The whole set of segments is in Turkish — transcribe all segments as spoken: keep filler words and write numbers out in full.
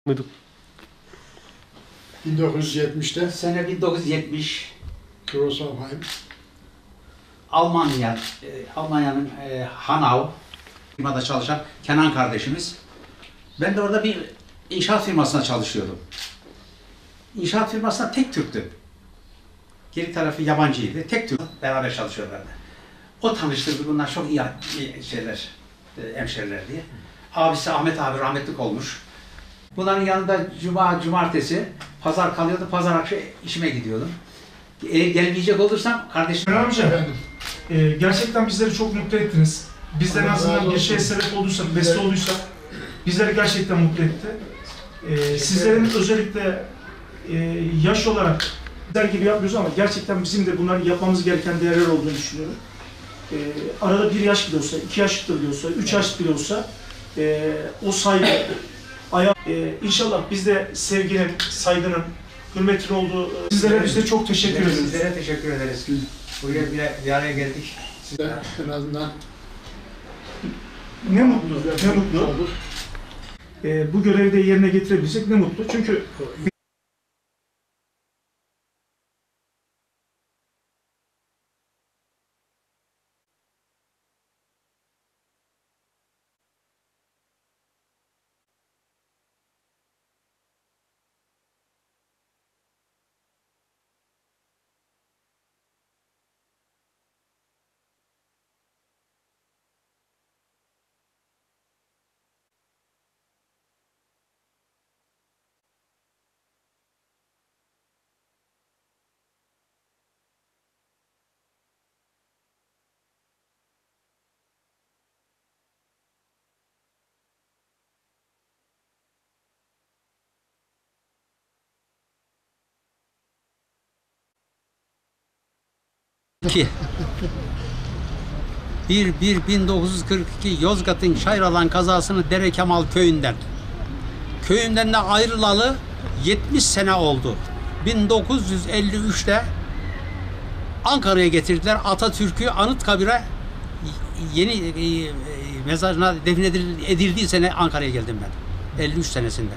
Muyduk? bin dokuz yüz yetmişte Sene bin dokuz yüz yetmiş. Grossalheim. Almanya, e, Almanya'nın e, Hanau firmada çalışan Kenan kardeşimiz. Ben de orada bir inşaat firmasına çalışıyordum. İnşaat firmasında tek Türktü. Geri tarafı yabancıydı. Tek Türk beraber çalışıyorlardı. O tanıştırdı. Bunlar çok iyi şeyler, e, hemşeriler diye. Abisi Ahmet abi rahmetlik olmuş. Bunların yanında cuma, cumartesi, pazar kalıyordu. Pazar akşamı işime gidiyordum. Eğer gelmeyecek olursam kardeşim... Kenan amca, e, gerçekten bizleri çok mutlu ettiniz. Bizden en azından bir şeye sebep olduysa, vesile olduysa bizleri gerçekten mutlu etti. E, sizlerin özellikle e, yaş olarak bizler gibi yapmıyoruz ama gerçekten bizim de bunları yapmamız gereken değerler olduğunu düşünüyorum. E, arada bir yaş bile olsa, iki yaş bile olsa, üç yaş bile olsa e, o saygı, aya, e, inşallah biz de sevginin, saygının, hürmetin olduğu... Sizlere biz de çok teşekkür ederiz. Sizlere teşekkür ederiz. Buraya bir, bir araya geldik. Size en azından Ne mutlu, ne mutlu. olduk. E, bu görevi de yerine getirebilecek ne mutlu. Çünkü İki. bir bir bin dokuz yüz kırk iki Yozgat'ın Şayralan kazasını Dere Kemal köyünden. Köyümden de ayrılalı yetmiş sene oldu. bin dokuz yüz elli üçte Ankara'ya getirdiler. Atatürk'ü Anıtkabir'e yeni e, mezarına defnedildiği sene Ankara'ya geldim ben. elli üç senesinde.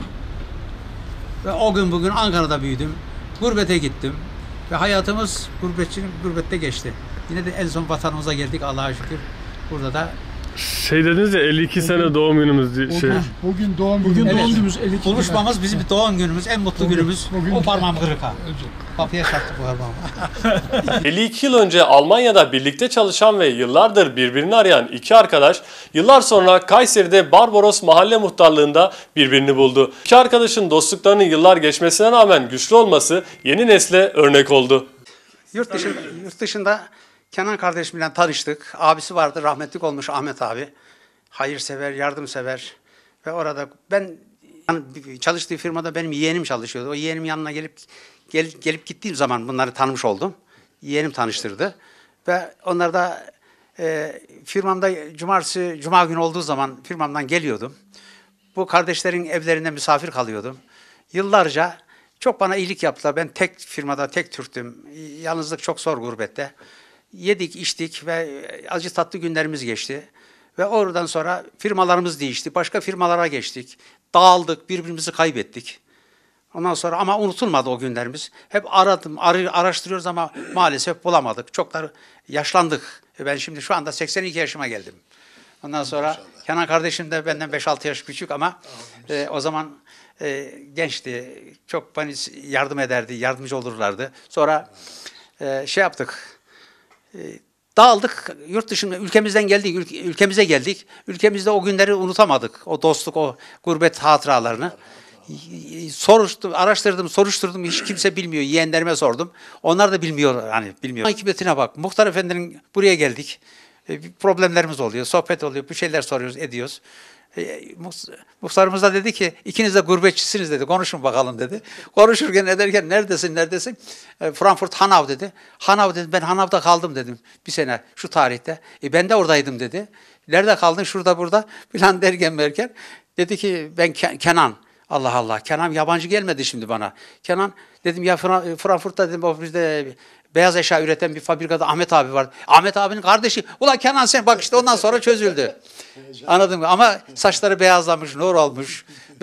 Ve o gün bugün Ankara'da büyüdüm. Gurbete gittim. Ve hayatımız gurbetçinin gurbette geçti. Yine de en son vatanımıza geldik Allah'a şükür. Burada da Şey dediniz ya elli iki sene doğum günümüz diye şey. Bugün, bugün doğum bugün günü. doğum günümüz elli iki. buluşmamız bizim bir doğum günümüz, en mutlu Bugün- günümüz. bugün- O parmağım kırık ha. Kapıya çarptı bu parmağım. elli iki yıl önce Almanya'da birlikte çalışan ve yıllardır birbirini arayan iki arkadaş yıllar sonra Kayseri'de Barbaros Mahalle Muhtarlığı'nda birbirini buldu. İki arkadaşın dostluklarının yıllar geçmesine rağmen güçlü olması yeni nesle örnek oldu. Yurt dışında, yurt dışında Kenan kardeşimle tanıştık. Abisi vardı, rahmetlik olmuş Ahmet abi. Hayırsever, yardımsever. Ve orada ben yani çalıştığı firmada benim yeğenim çalışıyordu. O yeğenim yanına gelip gel, gelip gittiğim zaman bunları tanımış oldum. Yeğenim tanıştırdı. Ve onlar da e, firmamda cumartesi, cuma günü olduğu zaman firmamdan geliyordum. Bu kardeşlerin evlerinde misafir kalıyordum. Yıllarca çok bana iyilik yaptılar. Ben tek firmada, tek Türktüm. Yalnızlık çok zor gurbette. Yedik, içtik ve acı tatlı günlerimiz geçti. Ve oradan sonra firmalarımız değişti. Başka firmalara geçtik. Dağıldık, birbirimizi kaybettik. Ondan sonra ama unutulmadı o günlerimiz. Hep aradım, arı, araştırıyoruz ama maalesef bulamadık. Çok da yaşlandık. Ben şimdi şu anda seksen iki yaşıma geldim. Ondan sonra İnşallah. Kenan kardeşim de benden beş altı yaş küçük ama e, o zaman e, gençti. Çok bana yardım ederdi, yardımcı olurlardı. Sonra e, şey yaptık. E, Dağıldık, yurt dışında, ülkemizden geldik, ülke, ülkemize geldik. Ülkemizde o günleri unutamadık. O dostluk, o gurbet hatıralarını. Soruştum, araştırdım, soruşturdum. Hiç kimse bilmiyor. Yeğenlerime sordum. Onlar da bilmiyor, hani bilmiyor. Akıbetine bak. Muhtar Efendi'nin buraya geldik. E, problemlerimiz oluyor, sohbet oluyor, bir şeyler soruyoruz, ediyoruz. E, muhtarımız da dedi ki, ikiniz de gurbetçisiniz dedi, konuşun bakalım dedi. Konuşurken ederken, neredesin, neredesin? E, Frankfurt, Hanau dedi. Hanau dedim, ben Hanau'da kaldım dedim bir sene, şu tarihte. E, ben de oradaydım dedi. Nerede kaldın, şurada, burada, filan derken merken. Dedi ki, ben Ken Kenan. Allah Allah, Kenan yabancı gelmedi şimdi bana. Kenan, dedim ya Frankfurt'ta dedim, o bizde beyaz eşya üreten bir fabrikada Ahmet abi var. Ahmet abinin kardeşi. Ulan Kenan sen bak işte ondan sonra çözüldü. Anladın mı? Ama saçları beyazlamış, nur olmuş ve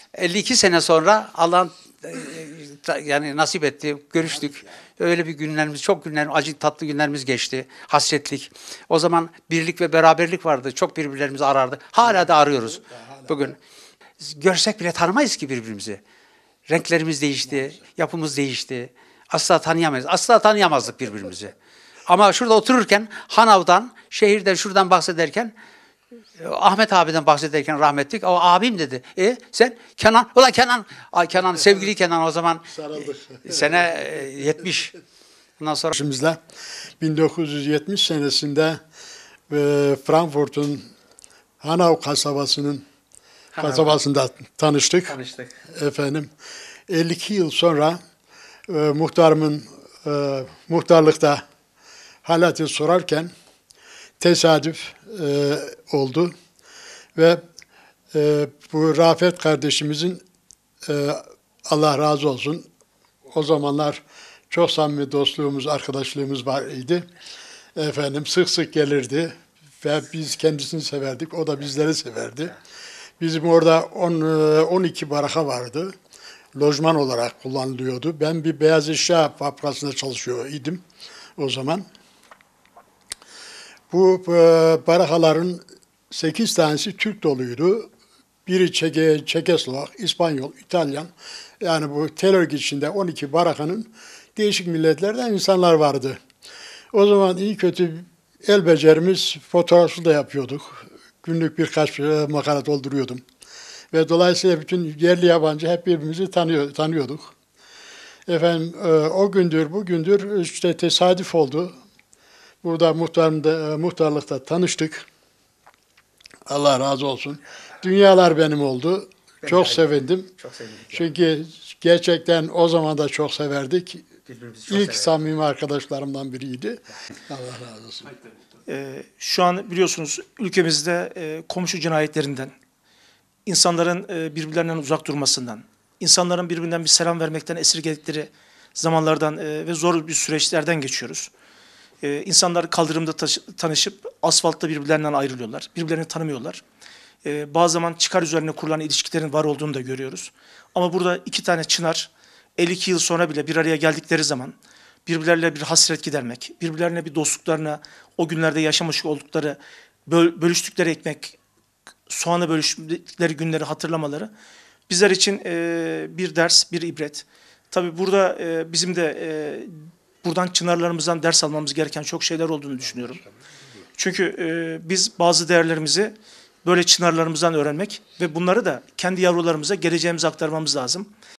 elli iki sene sonra Allah'ın e, ta- yani nasip etti, görüştük. Öyle bir günlerimiz, çok günler, acı tatlı günlerimiz geçti. Hasretlik. O zaman birlik ve beraberlik vardı. Çok birbirlerimizi arardık. Hala da arıyoruz bugün. Görsek bile tanımayız ki birbirimizi. Renklerimiz değişti, yapımız değişti. Asla tanıyamayız. Asla tanıyamazdık birbirimizi. Ama şurada otururken Hanav'dan, şehirden, şuradan bahsederken Ahmet abiden bahsederken rahmetlik, o abim dedi. E sen Kenan, ulan Kenan, ay Kenan, sevgili Kenan o zaman Sarıldık. e, sene e, yetmiş. Ondan sonra Başımızla bin dokuz yüz yetmiş senesinde e, Frankfurt'un Hanau kasabasının Hanau. kasabasında tanıştık. tanıştık. Efendim elli iki yıl sonra e, muhtarımın e, muhtarlıkta halati sorarken tesadüf e, oldu ve e, bu Rafet kardeşimizin e, Allah razı olsun o zamanlar çok samimi dostluğumuz, arkadaşlığımız var idi. Efendim sık sık gelirdi ve biz kendisini severdik, o da bizleri severdi. Bizim orada on, on iki baraka vardı. Lojman olarak kullanılıyordu. Ben bir beyaz eşya fabrikasında çalışıyor idim o zaman. Bu e, barakaların sekiz tanesi Türk doluydu. Biri Çeke, Çekoslovak, İspanyol, İtalyan. Yani bu terör içinde on iki barakanın değişik milletlerden insanlar vardı. O zaman iyi kötü el becerimiz fotoğrafı da yapıyorduk. Günlük birkaç e, makale dolduruyordum. Ve dolayısıyla bütün yerli yabancı hep birbirimizi tanıyor, tanıyorduk. Efendim e, o gündür bugündür işte tesadüf oldu. Burada muhtarında, muhtarlıkta tanıştık. Allah razı olsun. Dünyalar benim oldu. Çok sevindim. Çok sevindik. Çünkü gerçekten o zaman da çok severdik. Birbirimizi çok İlk severdik. samimi arkadaşlarımdan biriydi. Allah razı olsun. Ee, şu an biliyorsunuz ülkemizde e, komşu cinayetlerinden, insanların e, birbirlerinden uzak durmasından, insanların birbirinden bir selam vermekten esirgedikleri zamanlardan e, ve zor bir süreçlerden geçiyoruz. E, insanlar kaldırımda taşı- tanışıp asfaltta birbirlerinden ayrılıyorlar, birbirlerini tanımıyorlar. E, bazı zaman çıkar üzerine kurulan ilişkilerin var olduğunu da görüyoruz. Ama burada iki tane çınar elli iki yıl sonra bile bir araya geldikleri zaman birbirleriyle bir hasret gidermek, birbirlerine bir dostluklarına, o günlerde yaşamış oldukları, böl- bölüştükleri ekmek, soğanı bölüştükleri günleri hatırlamaları bizler için e, bir ders, bir ibret. Tabii burada e, bizim de e, buradan çınarlarımızdan ders almamız gereken çok şeyler olduğunu düşünüyorum. Çünkü e, biz bazı değerlerimizi böyle çınarlarımızdan öğrenmek ve bunları da kendi yavrularımıza, geleceğimize aktarmamız lazım.